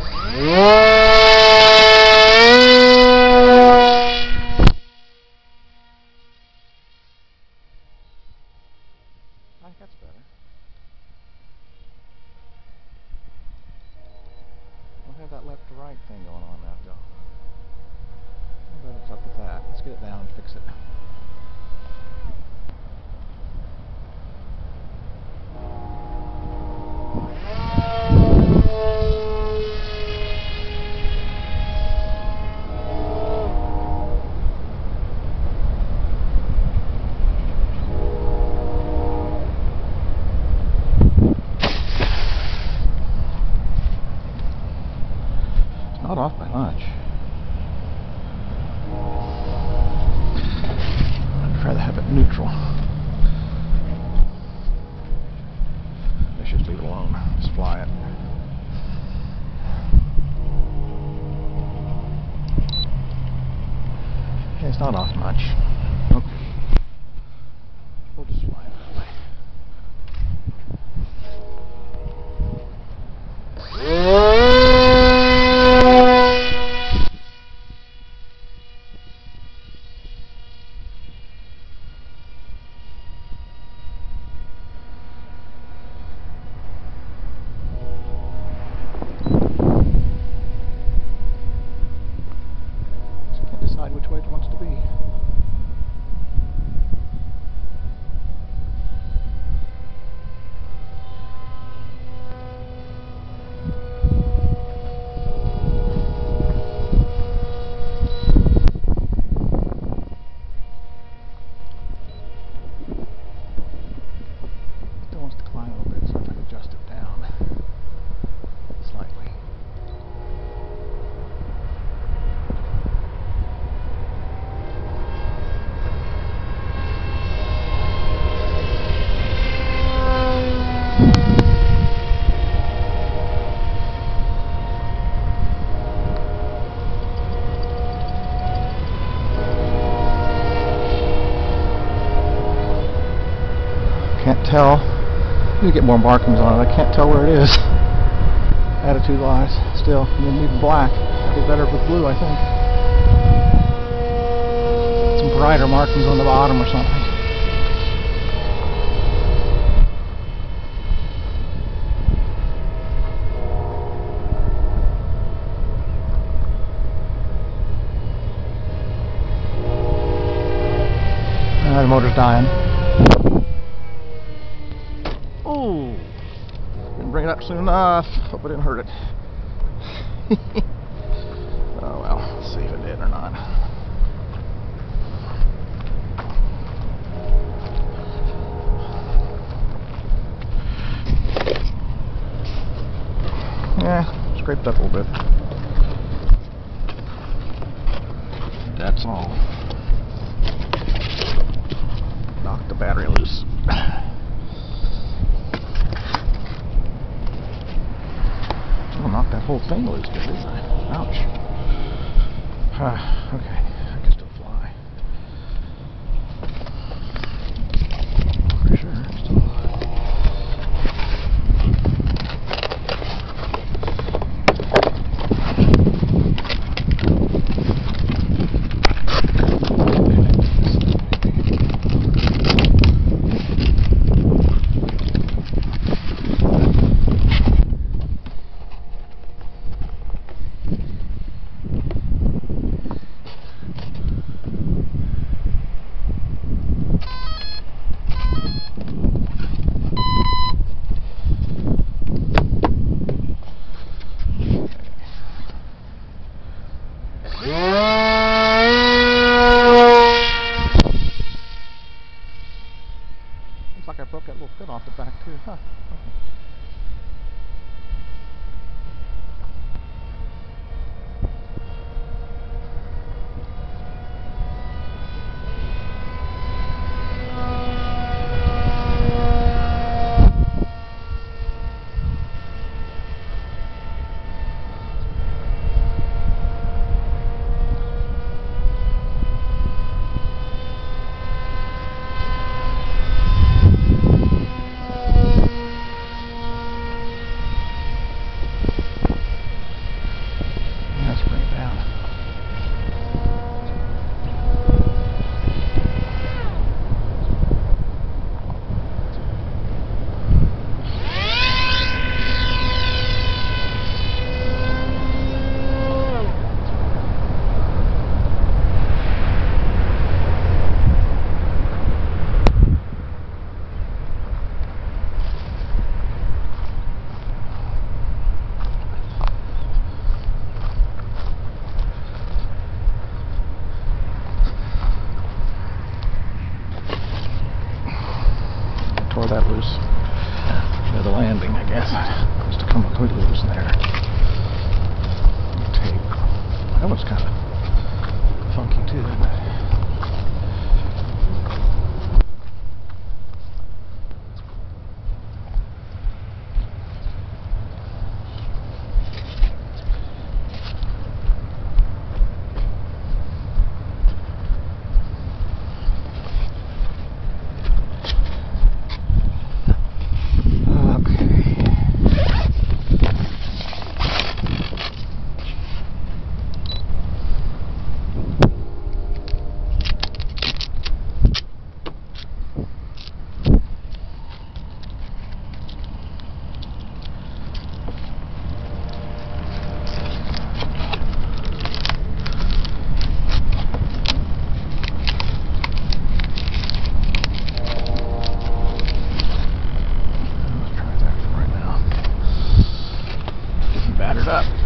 I think that's better. Don't have that left to right thing going on now, though. I bet it's up with that. Let's get it down and fix it. Not off by much. I'd rather have it neutral. Let's just leave it alone. Just fly it. Okay, it's not off much. Okay. We'll just fly it that way. Which way it wants to be. Still wants to climb a little bit, so if I can adjust it down slightly. Can't tell. You get more markings on it. I can't tell where it is. Attitude lies still. And then even black. It'd be better with blue, I think. Some brighter markings on the bottom or something. The motor's dying. Oh, didn't bring it up soon enough. Hope I didn't hurt it. Oh well, let's see if it did or not. Yeah, scraped up a little bit. That's all. Knocked the battery loose. I'll knock that whole thing loose, didn't I? Ouch. Okay, I can still fly. For sure, still alive.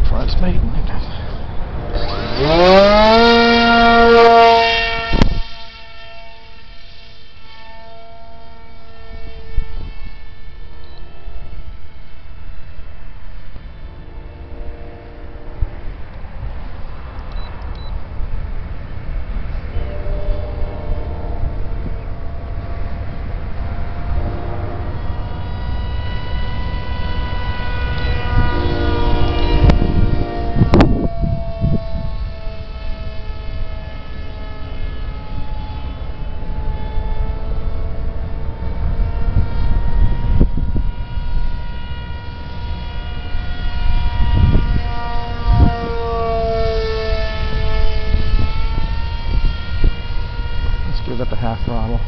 for this Maiden. Give it to half throttle.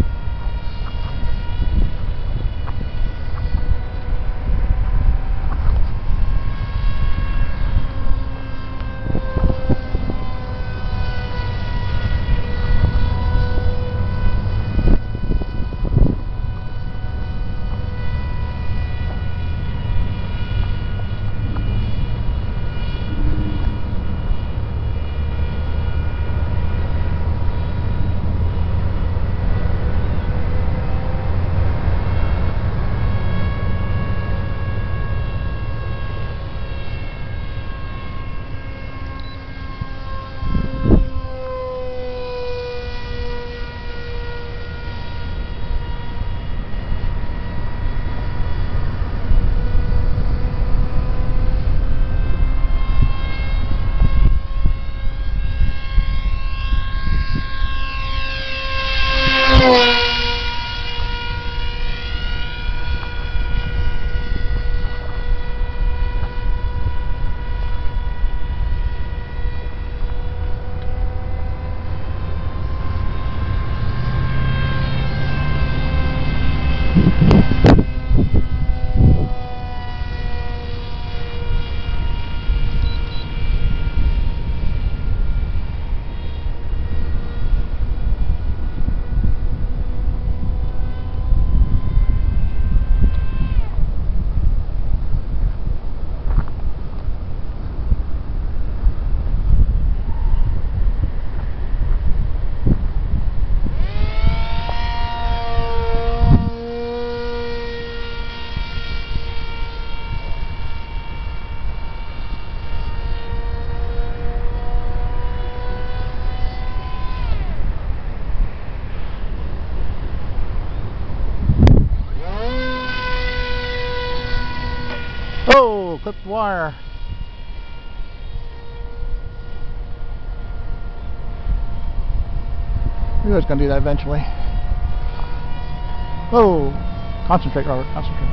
Oh, clipped wire. I knew I was going to do that eventually. Oh, concentrate, Robert, concentrate.